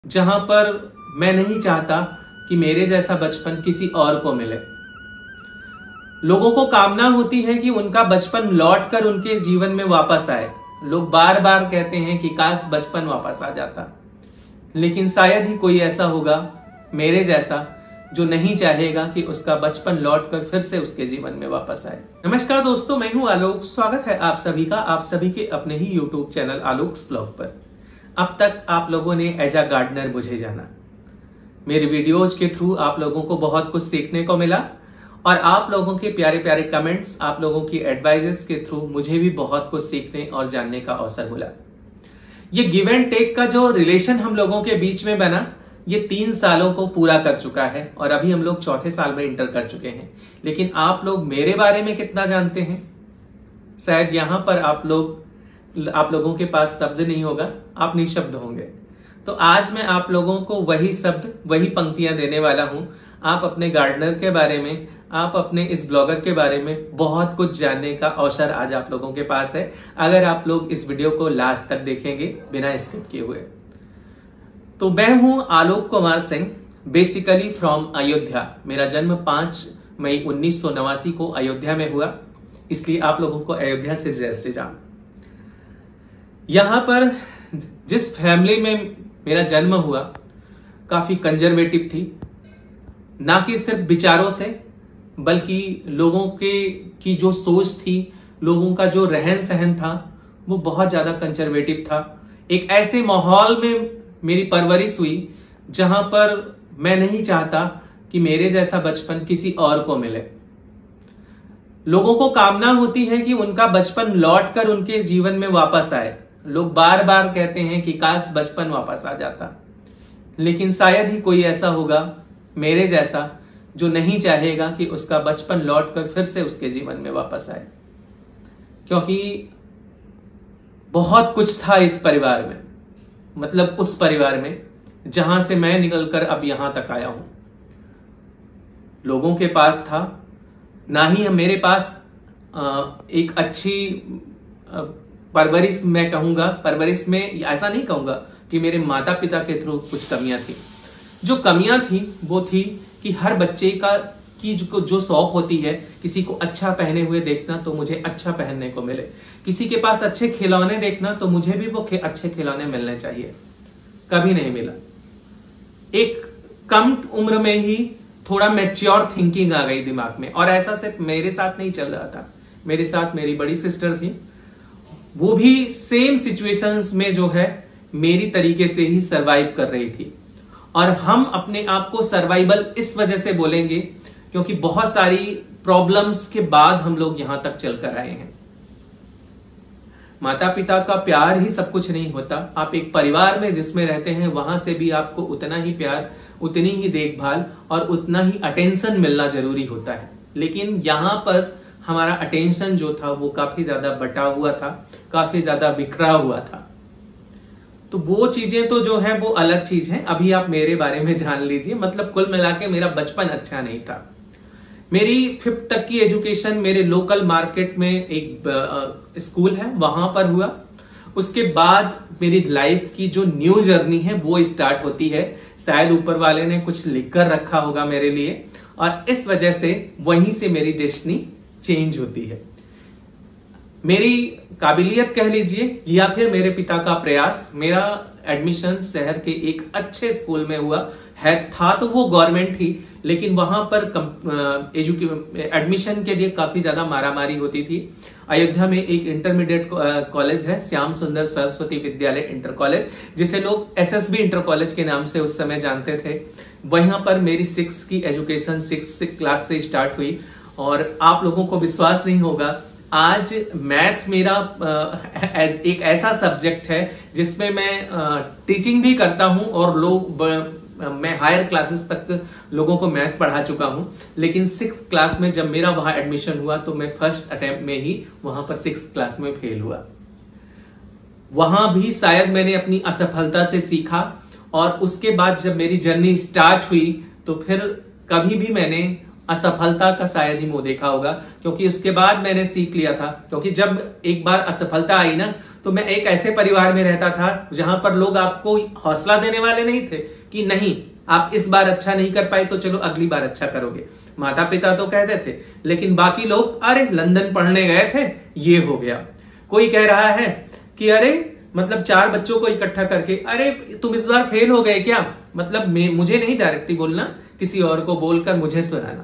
जहां पर मैं नहीं चाहता कि मेरे जैसा बचपन किसी और को मिले। लोगों को कामना होती है कि उनका बचपन लौटकर उनके जीवन में वापस आए। लोग बार बार कहते हैं कि काश बचपन वापस आ जाता, लेकिन शायद ही कोई ऐसा होगा मेरे जैसा जो नहीं चाहेगा कि उसका बचपन लौटकर फिर से उसके जीवन में वापस आए। नमस्कार दोस्तों, मैं हूं आलोक। स्वागत है आप सभी का आप सभी के अपने ही YouTube चैनल आलोक्स ब्लॉग पर। अब तक आप लोगों ने एज अ गार्डनर मुझे जाना। मेरे वीडियोज के थ्रू आप लोगों को बहुत कुछ सीखने को मिला और आप लोगों के प्यारे प्यारे कमेंट्स, आप लोगों की एडवाइजेस के थ्रू मुझे भी बहुत कुछ सीखने और जानने का अवसर मिला। ये गिव एंड टेक का जो रिलेशन हम लोगों के बीच में बना, ये 3 सालों को पूरा कर चुका है और अभी हम लोग चौथे साल में इंटर कर चुके हैं। लेकिन आप लोग मेरे बारे में कितना जानते हैं? शायद यहां पर आप लोगों के पास शब्द नहीं होगा, आप निशब्द होंगे। तो आज मैं आप लोगों को वही शब्द, वही पंक्तियां देने वाला हूं। आप अपने गार्डनर के बारे में, आप अपने इस ब्लॉगर के बारे में बहुत कुछ जानने का अवसर आज आप लोगों के पास है, अगर आप लोग इस वीडियो को लास्ट तक देखेंगे बिना स्किप किए हुए। तो मैं हूं आलोक कुमार सिंह, बेसिकली फ्रॉम अयोध्या। मेरा जन्म 5 मई 1989 को अयोध्या में हुआ, इसलिए आप लोगों को अयोध्या से जय श्री राम। यहां पर जिस फैमिली में मेरा जन्म हुआ काफी कंजर्वेटिव थी, ना कि सिर्फ विचारों से बल्कि लोगों की जो सोच थी, लोगों का जो रहन सहन था, वो बहुत ज्यादा कंजर्वेटिव था। एक ऐसे माहौल में मेरी परवरिश हुई जहां पर मैं नहीं चाहता कि मेरे जैसा बचपन किसी और को मिले। लोगों को कामना होती है कि उनका बचपन लौटकर उनके जीवन में वापस आए। लोग बार बार कहते हैं कि काश बचपन वापस आ जाता, लेकिन शायद ही कोई ऐसा होगा मेरे जैसा जो नहीं चाहेगा कि उसका बचपन लौटकर फिर से उसके जीवन में वापस आए। क्योंकि बहुत कुछ था इस परिवार में, मतलब उस परिवार में जहां से मैं निकलकर अब यहां तक आया हूं। लोगों के पास था, ना ही मेरे पास एक अच्छी परवरिश, मैं कहूंगा परवरिश में ऐसा नहीं कहूंगा कि मेरे माता पिता के थ्रू कुछ कमियां थी। जो कमियां थी वो थी कि हर बच्चे की जो शौक होती है, किसी को अच्छा पहने हुए देखना तो मुझे अच्छा पहनने को मिले, किसी के पास अच्छे खिलौने देखना तो मुझे भी वो अच्छे खिलौने मिलने चाहिए। कभी नहीं मिला। एक कम उम्र में ही थोड़ा मैच्योर थिंकिंग आ गई दिमाग में, और ऐसा सिर्फ मेरे साथ नहीं चल रहा था। मेरे साथ मेरी बड़ी सिस्टर थी, वो भी सेम सिचुएशंस में जो है मेरी तरीके से ही सरवाइव कर रही थी। और हम अपने आप को सर्वाइवल इस वजह से बोलेंगे क्योंकि बहुत सारी प्रॉब्लम्स के बाद हम लोग यहां तक चलकर आए हैं। माता पिता का प्यार ही सब कुछ नहीं होता। आप एक परिवार में जिसमें रहते हैं, वहां से भी आपको उतना ही प्यार, उतनी ही देखभाल और उतना ही अटेंशन मिलना जरूरी होता है। लेकिन यहां पर हमारा अटेंशन जो था वो काफी ज्यादा बटा हुआ था, काफी ज्यादा बिखरा हुआ था। तो वो चीजें तो जो है वो अलग चीज है। अभी आप मेरे बारे में जान लीजिए। मतलब कुल मिला के मेरा बचपन अच्छा नहीं था। मेरी 5th तक की एजुकेशन मेरे लोकल मार्केट में एक स्कूल है, वहां पर हुआ। उसके बाद मेरी लाइफ की जो न्यू जर्नी है वो स्टार्ट होती है। शायद ऊपर वाले ने कुछ लिखकर रखा होगा मेरे लिए, और इस वजह से वहीं से मेरी डेस्टिनी चेंज होती है। मेरी काबिलियत कह लीजिए या फिर मेरे पिता का प्रयास। मेरा एडमिशन शहर के एक अच्छे स्कूल में हुआ है, था तो वो गवर्नमेंट ही, लेकिन वहां पर एडमिशन के लिए काफी ज्यादा मारामारी होती थी। अयोध्या में एक इंटरमीडिएट कॉलेज है, श्याम सुंदर सरस्वती विद्यालय इंटर कॉलेज, जिसे लोग SSB इंटर कॉलेज के नाम से उस समय जानते थे। वहां पर मेरी 6 की एजुकेशन 6 क्लास से स्टार्ट हुई। और आप लोगों को विश्वास नहीं होगा, आज मैथ मेरा एक ऐसा सब्जेक्ट है जिसमें मैं टीचिंग भी करता हूं और मैं हायर क्लासेस तक लोगों को मैथ पढ़ा चुका हूं। लेकिन 6th क्लास में जब मेरा वहां एडमिशन हुआ तो मैं फर्स्ट अटेम्प्ट में ही वहां पर 6th क्लास में फेल हुआ। वहां भी शायद मैंने अपनी असफलता से सीखा, और उसके बाद जब मेरी जर्नी स्टार्ट हुई तो फिर कभी भी मैंने असफलता का शायद ही मुंह देखा होगा, क्योंकि उसके बाद मैंने सीख लिया था। क्योंकि जब एक बार असफलता आई ना, तो मैं एक ऐसे परिवार में रहता था जहां पर लोग आपको हौसला देने वाले नहीं थे कि नहीं आप इस बार अच्छा नहीं कर पाए तो चलो अगली बार अच्छा करोगे। माता पिता तो कहते थे, लेकिन बाकी लोग अरे लंदन पढ़ने गए थे ये हो गया। कोई कह रहा है कि अरे मतलब 4 बच्चों को इकट्ठा करके अरे तुम इस बार फेल हो गए क्या, मतलब मुझे नहीं डायरेक्टली बोलना, किसी और को बोलकर मुझे सुनाना।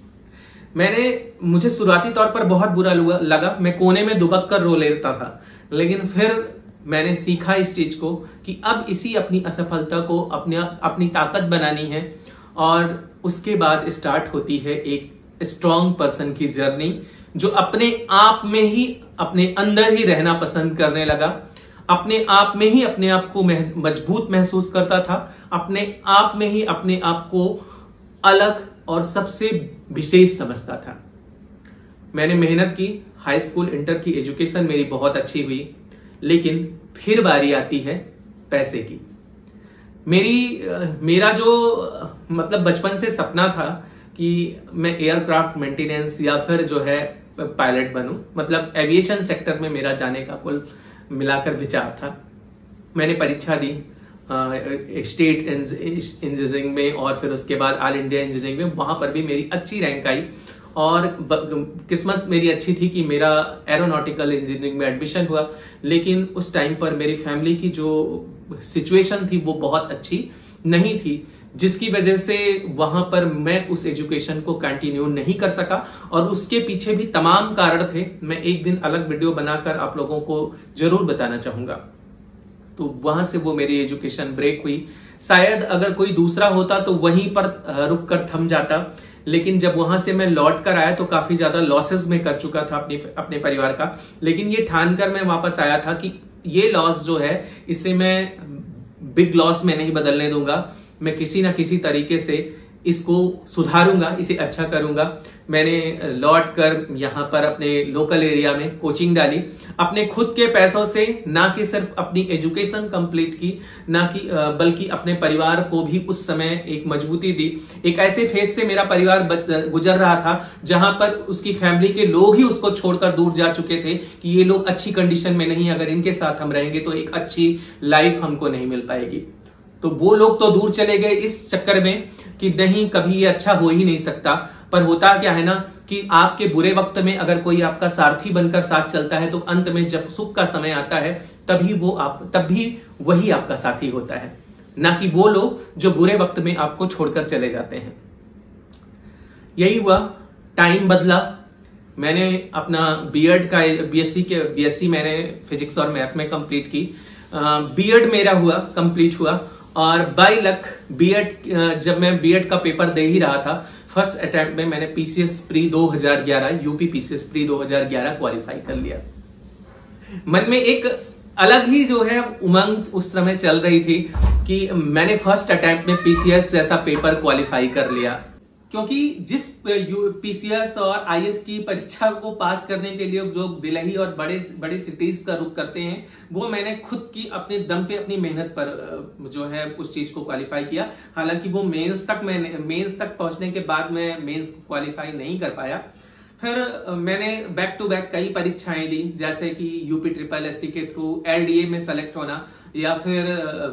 मुझे शुरुआती तौर पर बहुत बुरा लगा, मैं कोने में दुबक कर रो लेता था, लेकिन फिर मैंने सीखा इस चीज को कि अब इसी अपनी असफलता को अपनी ताकत बनानी है। और उसके बाद स्टार्ट होती है एक स्ट्रॉन्ग पर्सन की जर्नी, जो अपने आप में ही अपने अंदर ही रहना पसंद करने लगा, अपने आप में ही अपने आप को मजबूत महसूस करता था, अपने आप में ही अपने आप को अलग और सबसे विशेष समझता था। मैंने मेहनत की, हाई स्कूल इंटर की एजुकेशन मेरी बहुत अच्छी हुई, लेकिन फिर बारी आती है पैसे की। मेरा जो मतलब बचपन से सपना था कि मैं एयरक्राफ्ट मेंटेनेंस या फिर जो है पायलट बनूं, मतलब एविएशन सेक्टर में मेरा जाने का कुल मिलाकर विचार था। मैंने परीक्षा दी स्टेट इंजीनियरिंग में और फिर उसके बाद ऑल इंडिया इंजीनियरिंग में, वहां पर भी मेरी अच्छी रैंक आई और किस्मत मेरी अच्छी थी कि मेरा एरोनॉटिकल इंजीनियरिंग में एडमिशन हुआ। लेकिन उस टाइम पर मेरी फैमिली की जो सिचुएशन थी वो बहुत अच्छी नहीं थी, जिसकी वजह से वहां पर मैं उस एजुकेशन को कंटिन्यू नहीं कर सका और उसके पीछे भी तमाम कारण थे। मैं एक दिन अलग वीडियो बनाकर आप लोगों को जरूर बताना चाहूंगा। तो वहां से वो मेरी एजुकेशन ब्रेक हुई। शायद अगर कोई दूसरा होता तो वहीं पर रुक कर थम जाता, लेकिन जब वहां से मैं लौट कर आया तो काफी ज्यादा लॉसेस में कर चुका था अपने परिवार का। लेकिन ये ठान कर मैं वापस आया था कि ये लॉस जो है इसे मैं बिग लॉस में नहीं बदलने दूंगा, मैं किसी ना किसी तरीके से इसको सुधारूंगा, इसे अच्छा करूंगा। मैंने लौट कर यहाँ पर अपने लोकल एरिया में कोचिंग डाली, अपने खुद के पैसों से, ना कि सिर्फ अपनी एजुकेशन कंप्लीट की, ना कि बल्कि अपने परिवार को भी उस समय एक मजबूती दी। एक ऐसे फेज से मेरा परिवार गुजर रहा था जहां पर उसकी फैमिली के लोग ही उसको छोड़कर दूर जा चुके थे कि ये लोग अच्छी कंडीशन में नहीं, अगर इनके साथ हम रहेंगे तो एक अच्छी लाइफ हमको नहीं मिल पाएगी। तो वो लोग तो दूर चले गए इस चक्कर में कि नहीं कभी ये अच्छा हो ही नहीं सकता। पर होता क्या है ना कि आपके बुरे वक्त में अगर कोई आपका सारथी बनकर साथ चलता है तो अंत में जब सुख का समय आता है तब भी वही आपका साथी होता है, ना कि वो लोग जो बुरे वक्त में आपको छोड़कर चले जाते हैं। यही हुआ, टाइम बदला। मैंने अपना बीएससी मैंने फिजिक्स और मैथ में कंप्लीट की। बीएड मेरा कंप्लीट हुआ और बाय लक जब मैं बीएड का पेपर दे ही रहा था, फर्स्ट अटेम्प्ट में मैंने PCS pre 2011 UP PCS pre 2011 qualify कर लिया। मन में एक अलग ही जो है उमंग उस समय चल रही थी कि मैंने फर्स्ट अटेम्प्ट में पीसीएस जैसा पेपर क्वालिफाई कर लिया। क्योंकि जिस पीसीएस और आईएएस की परीक्षा को पास करने के लिए जो दिल्ली और बड़े सिटीज का रुख करते हैं, वो मैंने खुद की अपने दम पे अपनी मेहनत पर जो है उस चीज को क्वालिफाई किया। हालांकि वो मेंस तक पहुंचने के बाद मैं मेंस क्वालिफाई नहीं कर पाया। फिर मैंने बैक टू बैक कई परीक्षाएं दी, जैसे कि यूपी SSSC के थ्रू एलडीए में सेलेक्ट होना, या फिर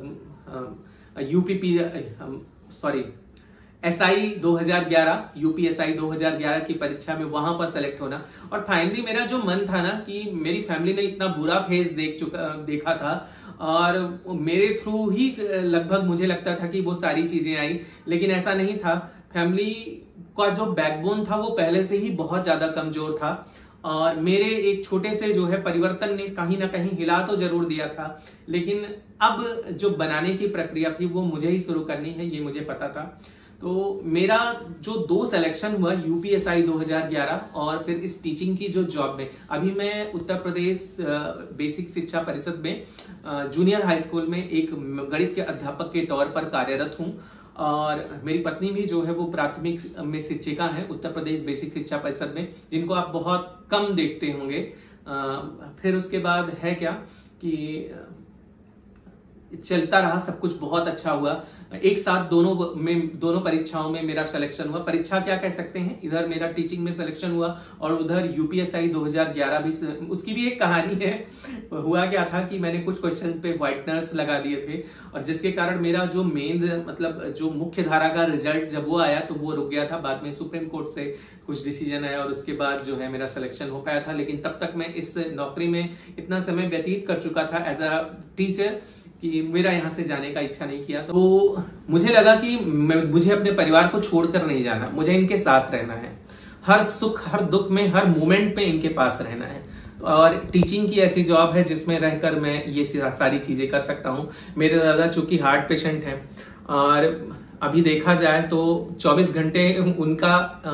एसआई 2011 यूपीएसआई 2011 की परीक्षा में वहां पर सेलेक्ट होना। और फाइनली मेरा जो मन था ना कि मेरी फैमिली ने इतना बुरा फेज देखा था और मेरे थ्रू ही लगभग मुझे लगता था कि वो सारी चीजें आई, लेकिन ऐसा नहीं था। फैमिली का जो बैकबोन था वो पहले से ही बहुत ज्यादा कमजोर था और मेरे एक छोटे से जो है परिवर्तन ने कहीं ना कहीं हिला तो जरूर दिया था, लेकिन अब जो बनाने की प्रक्रिया थी वो मुझे ही शुरू करनी है, ये मुझे पता था। तो मेरा जो 2 सिलेक्शन हुआ यूपीएसआई 2011 और फिर इस टीचिंग की जो जॉब में, अभी मैं उत्तर प्रदेश बेसिक शिक्षा परिषद में जूनियर हाई स्कूल में एक गणित के अध्यापक के तौर पर कार्यरत हूं और मेरी पत्नी भी जो है वो प्राथमिक में शिक्षिका है उत्तर प्रदेश बेसिक शिक्षा परिषद में, जिनको आप बहुत कम देखते होंगे। फिर उसके बाद है क्या कि चलता रहा, सब कुछ बहुत अच्छा हुआ। एक साथ दोनों परीक्षाओं में मेरा सिलेक्शन हुआ। परीक्षा क्या कह सकते हैं, इधर मेरा टीचिंग में सिलेक्शन हुआ और उधर यूपीएसआई 2011 भी, उसकी भी एक कहानी है। हुआ क्या था कि मैंने कुछ क्वेश्चन पे व्हाइटनर्स लगा दिए थे और जिसके कारण मेरा जो मेन मतलब जो मुख्य धारा का रिजल्ट जब वो आया तो वो रुक गया था। बाद में सुप्रीम कोर्ट से कुछ डिसीजन आया और उसके बाद जो है मेरा सिलेक्शन हो पाया था। लेकिन तब तक मैं इस नौकरी में इतना समय व्यतीत कर चुका था एज अ टीचर कि मेरा यहाँ से जाने का इच्छा नहीं किया। तो मुझे लगा कि मुझे अपने परिवार को छोड़कर नहीं जाना, मुझे इनके साथ रहना है, हर सुख हर दुख में हर मोमेंट पे इनके पास रहना है। और टीचिंग की ऐसी जॉब है जिसमें रहकर मैं ये सारी चीजें कर सकता हूँ। मेरे दादा चूंकि हार्ट पेशेंट हैं और अभी देखा जाए तो 24 घंटे उनका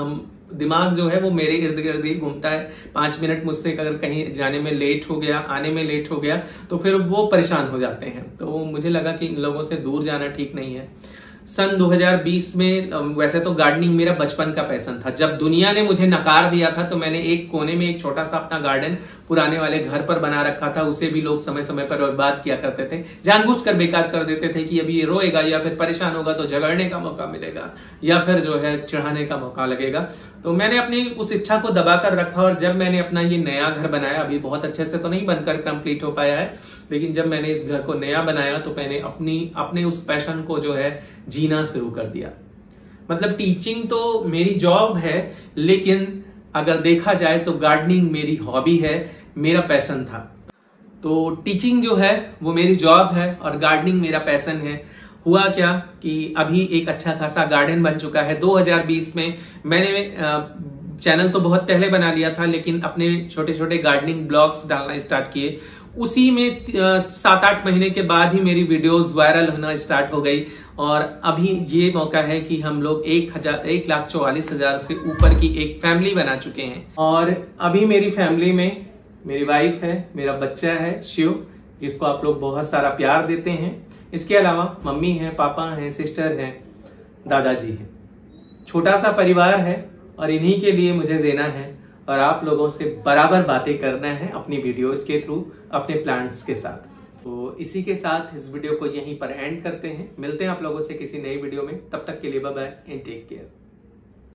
दिमाग जो है वो मेरे इर्द गिर्द ही घूमता है। 5 मिनट मुझसे अगर कहीं जाने में लेट हो गया, आने में लेट हो गया तो फिर वो परेशान हो जाते हैं। तो मुझे लगा कि इन लोगों से दूर जाना ठीक नहीं है। सन 2020 में वैसे तो गार्डनिंग मेरा बचपन का पैशन था। जब दुनिया ने मुझे नकार दिया था तो मैंने एक कोने में एक छोटा सा अपना गार्डन पुराने वाले घर पर बना रखा था। उसे भी लोग समय समय पर बर्बाद किया करते थे, जानबूझकर बेकार कर देते थे कि अभी ये रोएगा या फिर परेशान होगा तो झगड़ने का मौका मिलेगा या फिर जो है चढ़ाने का मौका लगेगा। तो मैंने अपनी उस इच्छा को दबाकर रखा और जब मैंने अपना ये नया घर बनाया, अभी बहुत अच्छे से तो नहीं बनकर कंप्लीट हो पाया है, लेकिन जब मैंने इस घर को नया बनाया तो मैंने अपने उस पैशन को जो है जीना शुरू कर दिया। मतलब टीचिंग तो मेरी जॉब है, लेकिन अगर देखा जाए तो गार्डनिंग मेरी हॉबी है, मेरा पैशन था। तो टीचिंग जो है वो मेरी जॉब है और गार्डनिंग मेरा पैशन है। हुआ क्या कि अभी एक अच्छा खासा गार्डन बन चुका है। 2020 में मैंने चैनल तो बहुत पहले बना लिया था, लेकिन अपने छोटे छोटे गार्डनिंग ब्लॉग्स डालना स्टार्ट किए। उसी में 7-8 महीने के बाद ही मेरी वीडियोस वायरल होना स्टार्ट हो गई और अभी ये मौका है कि हम लोग 1,44,000 से ऊपर की एक फैमिली बना चुके हैं। और अभी मेरी फैमिली में मेरी वाइफ है, मेरा बच्चा है शिव, जिसको आप लोग बहुत सारा प्यार देते हैं। इसके अलावा मम्मी है, पापा हैं, सिस्टर हैं, दादाजी हैं। छोटा सा परिवार है और इन्हीं के लिए मुझे जीना है और आप लोगों से बराबर बातें करना है अपनी वीडियोस के थ्रू, अपने प्लान्स के साथ। तो इसी के साथ इस वीडियो को यहीं पर एंड करते हैं। मिलते हैं आप लोगों से किसी नई वीडियो में, तब तक के लिए bye bye and take care.